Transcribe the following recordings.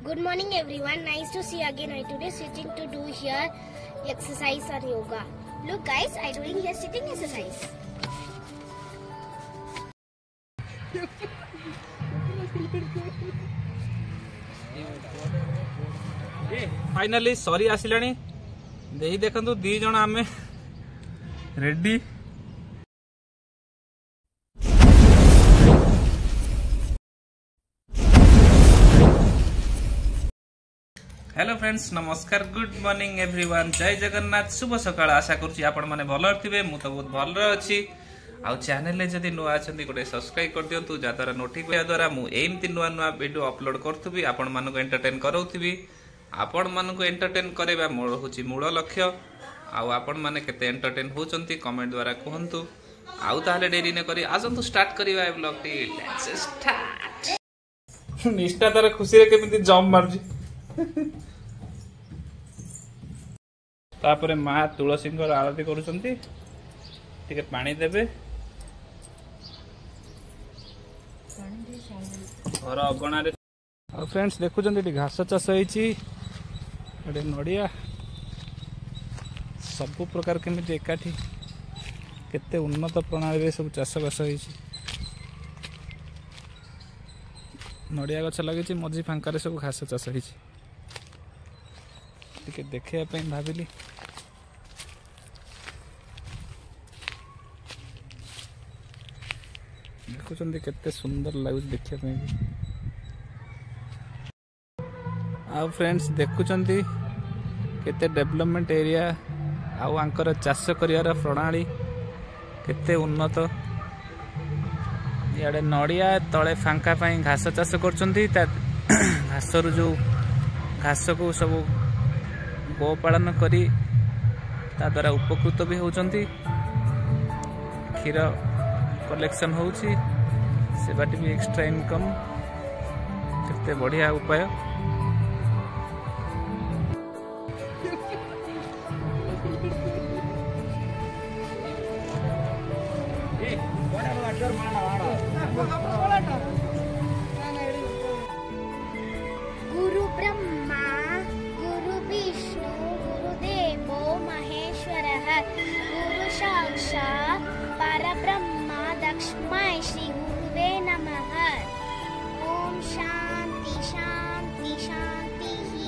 Good morning everyone. Nice to see you again. I today sitting to do here exercise or yoga. Look guys, I doing here sitting exercise. Finally सरी आसिलानी देही देखंतु दी जण आमे ready. Hello friends, नमस्कार, good morning everyone, जय जगन्नाथ, शुभ सकाळ। आशा करूची आपण माने भलो थिबे। मु तो बहुत भलो अछि। आ चैनल ले जदी नुआ अछंती गोटे सब्सक्राइब कर दियंतु, जा द्वारा नोटिफिकेशन द्वारा मु एमती नुआ नुआ वीडियो अपलोड करथुबी, आपण मानको एंटरटेन करौथिबी। आपण मानको एंटरटेन करेबा मोर होची मूल लक्ष्य। आ आपण माने केते एंटरटेन होचंती कमेंट द्वारा कहंतु। आउ ताले डेरी न करी आजंतु स्टार्ट करिवा ए ब्लॉग टी। Let's start. निष्ठा तार खुशी रे केमिति जंप मारजी। तापरे माँ तुलसी आरती करुचंती, टिके पानी देबे। घर अगणा फ्रेंड्स देखुचंती घास चाष होईची, एडे नड़िया सब प्रकार केमिति एकाठी केते उन्नत प्रणाली सब चाष बास होईची। नड़िया गछ लगी मझी फांकार सब घास चाष होईची। टिके देखिया पे भाविली देखुचंती केते सुंदर लागुच देखिया पे। आ फ्रेंड्स देखुचंती केते डेवलपमेंट एरिया आउ आंकर चाष करियार प्रणाली केते उन्नत। इयाडे नड़िया तले फांका पाई घास चाष करचंती। घास रु जो घास को सब गो पालन करी ता द्वारा उपकृत भी होचंती। क्षीर कलेक्शन होउची, सेबाटी भी एक्स्ट्रा इनकम। केते बढ़िया उपाय। गुरु ब्रह्मा गुरु विष्णु गुरुदेवो महेश्वरः गुरु साक्षात् परब्रह्म तस्मै श्री गुरुवे नमः। ओम शांति शांति शांति।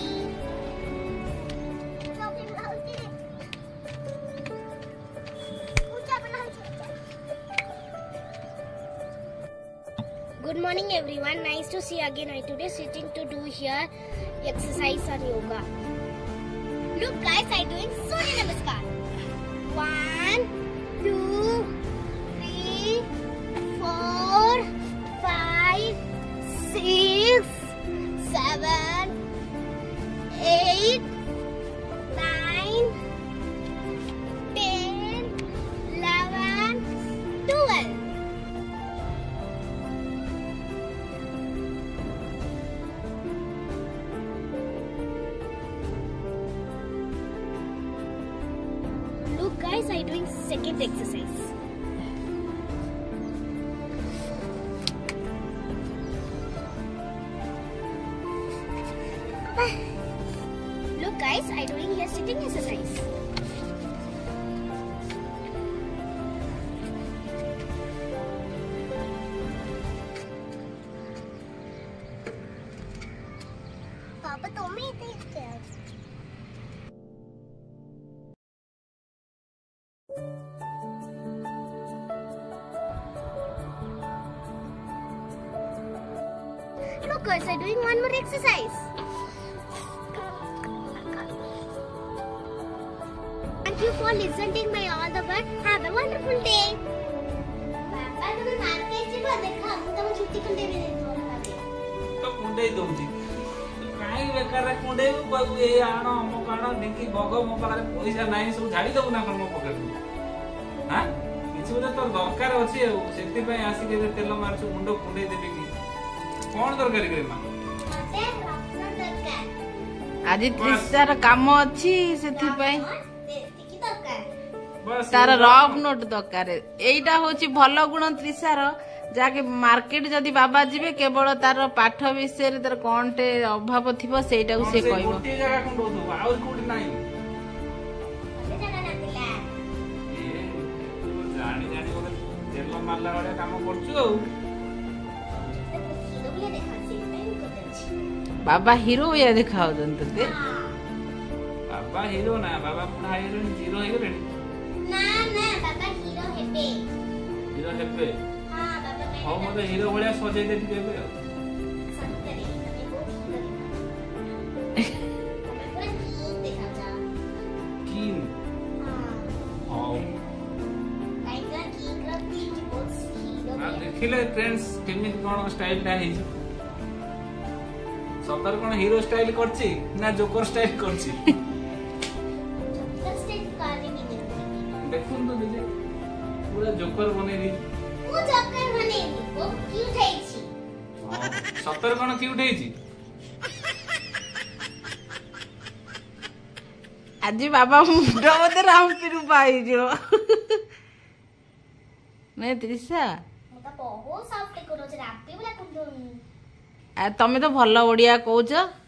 Good morning everyone. Nice to see you again. I today sitting to do here exercise or yoga. Look guys, I doing Surya Namaskar. 1, 2, 3, 4, 5, 6, 7, 8, 9, 10, 11, 12. Look guys, I doing second exercise. Look guys, I doing here sitting exercise. Papa told me to take care. Look guys, I'm doing one more exercise. Thank you for listening my all the word. Have a wonderful day. Papa, तुम market जी को देखा, तुम छुट्टी कुंडे में नहीं दो। तो कुंडे दोजी काई बेकार कुंडे बाबू ए आनो अमो कानो देखी बगो मो पाखरे पैसा नाही सब झाड़ी दबु ना कोन मो पकड़। हां किछु तो दरकार अछि सेति पय आसी के तेल मारछु मुंडो कुंडे देबे की कोन दरकार करे मा मते रत्न दरकार। आज त्रिसार काम अछि सेति पय की दरकार। तार रफ नोट दरकार। एइटा होची भलो गुण त्रिसार ଯାକେ ମାର୍କେଟ ଯଦି ବାବା ଯିବେ କେବଳ ତାର ପାଠ ବିଷୟରେ ତାର କଣଟେ ଅଭାବ ଥିବ ସେଇଟାକୁ ସେ କହିବ। ଗୋଟିଏ ଜାଗା କଣ ଦଉଥିବ ଆଉ କୋଉଠି ନାହିଁ। ଜାଣି ଜାଣି ଗୋଟେ ତେଲ ମାରିଲା ଭଳିଆ କାମ କରୁଛୁ ଆଉ। ବାବା ହିରୋ ଭଳିଆ ଦେଖାଉଛନ୍ତି ତତେ। ବାବା ହିରୋ ନା ବାବା ପୁରା ହେଇଗଲେଣି ଜିରୋ ହେଇଗଲେଣି। ନା ନା ବାବା ହିରୋ ହେବେ। ହିରୋ ହେବେ। ହଁ ବାବା ହଉ ମତେ ହିରୋ ଭଳିଆ ସଜେଇ ଦେ ଟିକେ ଏବେ ଆଉ। ସତରେ ତମେ ବହୁତ ହିରୋ ତମେ ପୁରା କିଂ ଦେଖାଉଛ। କିଂ। ହଁ ହଉ କାଇଁକି କିଂ ର କିଂ ବହୁତ ହିରୋ। ଦେଖିଲେ ଫ୍ରେଣ୍ଡସ୍ କେମିତି କଣ ଷ୍ଟାଇଲ ଟା ହେଇଛି। ସତରେ କଣ ହିରୋ ଷ୍ଟାଇଲ କରିଛି ନା ଜୋକର ଷ୍ଟାଇଲ କରିଛି। ଦେଖନ୍ତୁ ନିଜେ ପୁରା ଜୋକର ବନେଇ ଦେଇଛି। ମୁଁ ଜୋକର ବନେଇନି ବହୁତ କ୍ୟୁଟ ହେଇଛି। ସତରେ କଣ କ୍ୟୁଟ ହେଇଛି। ଆଜି ବାବା ମୁଣ୍ଡ ବୋଧେ ରାମ୍ପି ରୂପା ହେଇଯିବ। ନାଇଁ ତ୍ରିଷା ମୁଁ ତ ବହୁତ ସଫ୍ଟ କରୁଛି ରାପି ବୋଲା କୁନ୍ଦୁନି। ତମେ ତ ଭଲ ଓଡିଆ କହୁଛ।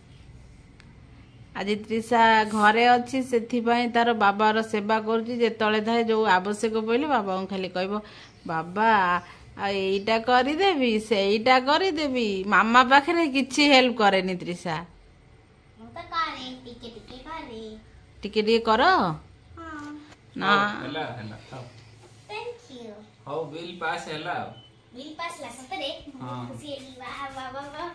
ଆଜି ତ୍ରିଷା ଘରେ ଅଛି ସେଥିପାଇଁ ତାର ବାବାର ସେବା କରୁଛି। ଯେତେବେଳେ ଥାଏ ଯୋଉ ଆବଶ୍ୟକ ପଇଲେ ବାବାଙ୍କୁ ଖାଲି କହିବ ବାବା ଆଉ ଏଇଟା କରିଦେବି ସେଇଟା କରିଦେବି। ମାମା ପାଖରେ କିଛି ହେଲ୍ପ କରେନି ତ୍ରିଷା। ମୁଁ ତ କରେ ଟିକେ ଟିକେ କରେ। ଟିକେ ଟିକେ କର ହଁ ନା। ହେଲା ହେଲା ହଉ थैंक यू। ହଉ ବିଲ୍ ପାସ୍ ହେଲା ଆଉ। बिल पास ला सतरे हाँ। खुशी है वाह वाह वाह वाह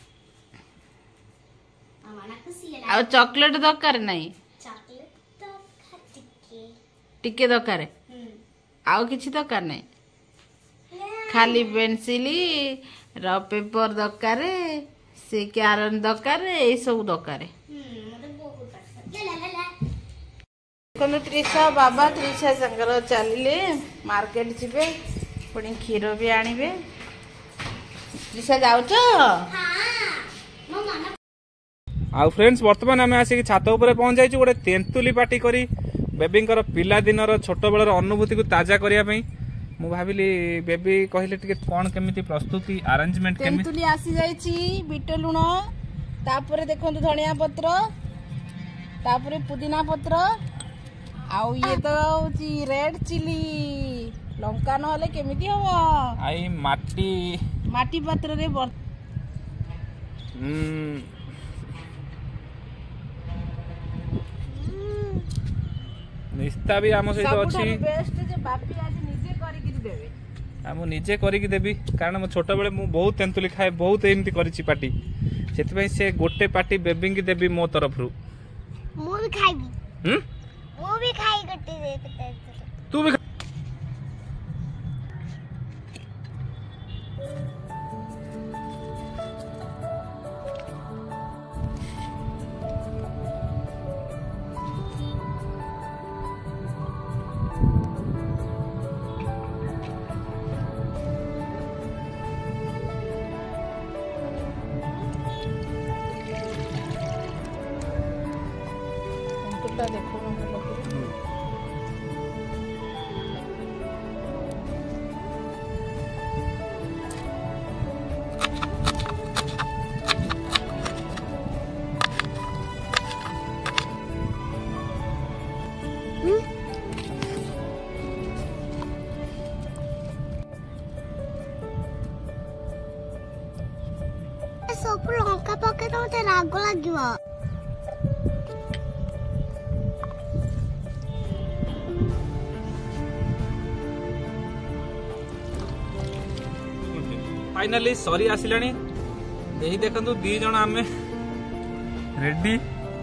अमाना खुशी है ଆଉ ଚକୋଲେଟ ଦରକାର ନାହିଁ। चॉकलेट तो खाटिके ଟିକେ ଦରକାର ଆଉ କିଛି ଦରକାର ନାହିଁ। ଖାଲି ପେନସିଲ ର ପେପର ଦରକାର ସେ କ୍ୟାରନ ଦରକାର ଏଇ ସବୁ ଦରକାର। मतलब बहुत पसंद ला ला ला ला ଦେଖନ୍ତୁ ତ୍ରିଷା ବାବା ତ୍ରିଷା ସାଙ୍ଗର ଚାଲିଲେ ମାର୍କେଟ ଯିବେ ପୁଣି କ୍ଷୀର ବି ଆଣିବେ। ତ୍ରିଷା ଯାଉଛ? हां मम्मा ना ଆଉ ଫ୍ରେଣ୍ଡସ୍ ବର୍ତ୍ତମାନ ଆମେ ଆସିକି ଛାତ ଉପରେ ପହଞ୍ଚି ଯାଇଛୁ ଗୋଟେ ତେନ୍ତୁଲି ପାର୍ଟି କରି ବେବିଙ୍କର ପିଲାଦିନର ଛୋଟବେଳର ଅନୁଭୂତିକୁ ତାଜା କରିବା ପାଇଁ। ମୁଁ ଭାବିଲି ବେବି କହିଲେ ଟିକେ କଣ କେମିତି ପ୍ରସ୍ତୁତି ଆରେଞ୍ଜମେଣ୍ଟ କେମିତି। ତେନ୍ତୁଲି ଆସି ଯାଇଛି ବିଟ ଲୁଣ ତାପରେ ଦେଖନ୍ତୁ ଧନିଆ ପତ୍ର ତାପରେ ପୁଦିନା ପତ୍ର ଆଉ ଇଏ ତ ହଉଛି ରେଡ ଚିଲି ଲଙ୍କା ନହେଲେ କେମିତି ହବ। ଆଇ ମାଟି ମାଟି ପାତ୍ରରେ ନିସ୍ତା ବି ଆମ ସହିତ ଅଛି। ବେଷ୍ଟ ଯେ ବାପି ଆଜି ନିଜେ କରିକି ଦେବେ। ମୁଁ ନିଜେ କରିକି ଦେବି କାରଣ ମୁଁ ଛୋଟବେଳେ ମୁଁ ବହୁତ ତେନ୍ତୁଲି ଖାଏ ବହୁତ ଏମିତି କରିଛି ପାର୍ଟି। ସେଥିପାଇଁ ସେ ଗୋଟେ ପାର୍ଟି ବେବିଙ୍କି ଦେବି ମୋ ତରଫରୁ। ମୁଁ ବି ଖାଇବି ହୁଁ ମୁଁ ବି ଖାଇ ଗଟେ ଦେ ତୁ ବି ଦେଖୁନ ଭଲ କରି। ସବୁ ଲଙ୍କା ପକେଇ ତ ମତେ ରାଗ ଲାଗିବ। फाइनाली सरी आसिलानी यही देखंतु दी जण आमे रेडी।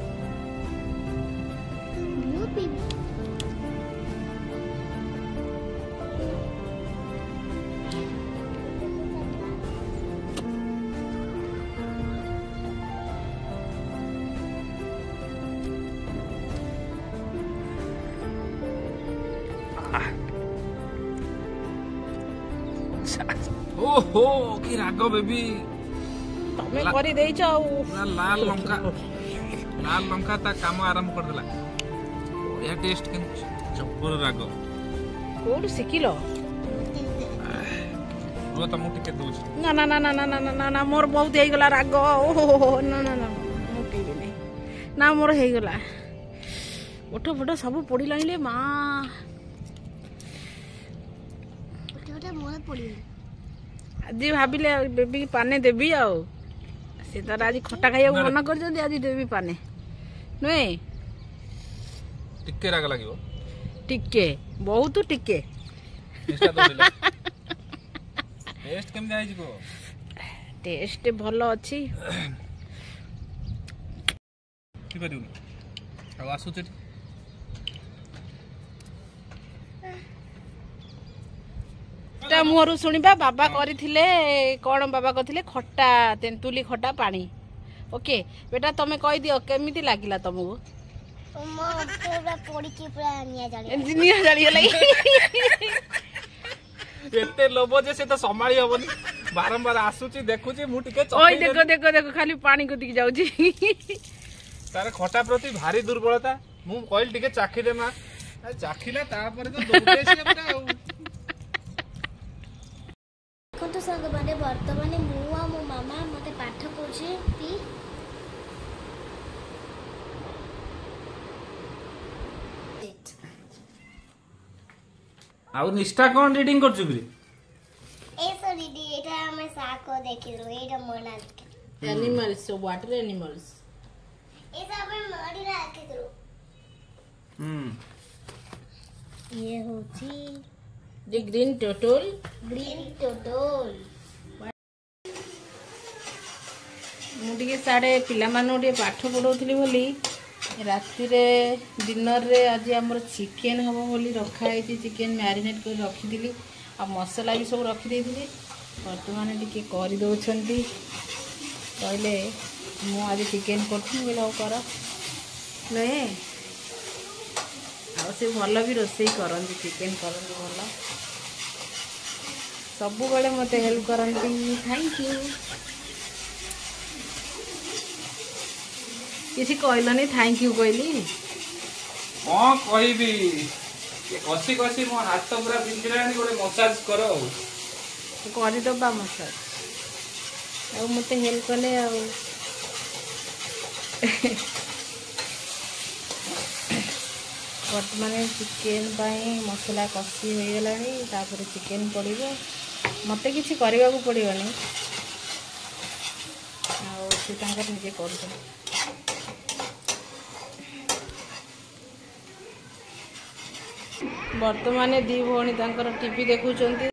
ओहो की राग बेबी तमे करी देइछ आ लाल लंका ता काम आरंभ कर देला। या टेस्ट के जबर राग कोड सिकिलो रो त मु टिके दोछ ना ना ना ना ना ना ना ना मोर बहुत हे गला राग ओहो ना ना ना मु पीबे नहीं ना मोर हे गला ओठ फोट सब पड़ी लाइले मां ओटे मोर पड़ी आज भाबिले बेबी पाने देबी आउ से तर आज खट्टा खाइया मना कर जंदी आज देबी पाने नय टिके राग लागिवो टिके बहुत टिके टेस्ट तो दिला टेस्ट केम जाई को टेस्ट भलो अछि की करिउ आ आसु छे ता मोरू सुनिबा बाबा करिथिले कोन बाबा कथिले खट्टा तेंतुली खट्टा पानी ओके बेटा तमे कहि दियो केमिति लागिला तमको मो पूरा पड़ी के पूरा निया जाली लगी एते लोभ जे से तो संभाली हबनी बारंबार आसुची देखुची मु टिके ओय देखो देखो देखो खाली पानी कोदिक जाउची तार खटा प्रति भारी दुर्बलता मु कइल टिके चाखी दे मा चाखिला तापर तो दौड़े से पूरा तो संग माने वर्तमान मु आ मो मामा मते पाठ पढे ती आउ निष्ठा कोन रीडिंग कर चुकरी ए सॉरी दी एटा हम साको देखिरो एटा मोना एनिमल्स वाटर एनिमल्स ए सब मडी राखिरो ये होची द ग्रीन टोटल मु टिके साडे पिला मानो टिके पाठ पढौथली बोली राति रे डिनर रे आज हमर चिकन हबो बोली रखा है चिकन मैरिनेट कर रखी दिली आ मसाला भी सब रखी देथिली वर्तमान टिके करि दउछंती कहले मु आज चिकन करथि बोला कर नै आ से भलो भी रोसई करंती चिकन करंती भलो सब बेले मते हेल्प करंती थैंक यू किसी कहलनी थैंक यू कहली हां कहबी ये कसी कसी मो हाथ तो पूरा बिंजरानी गोटे मसाज करो करि दबा मसाज आ मते हेल्प कले आ वर्तमान चिकेन मसला कषी हो गलानी तापर चिकेन पड़ो मत किसी करने को पड़ोनी आजे कर वर्तमान दी भौणी टीवी देखुं।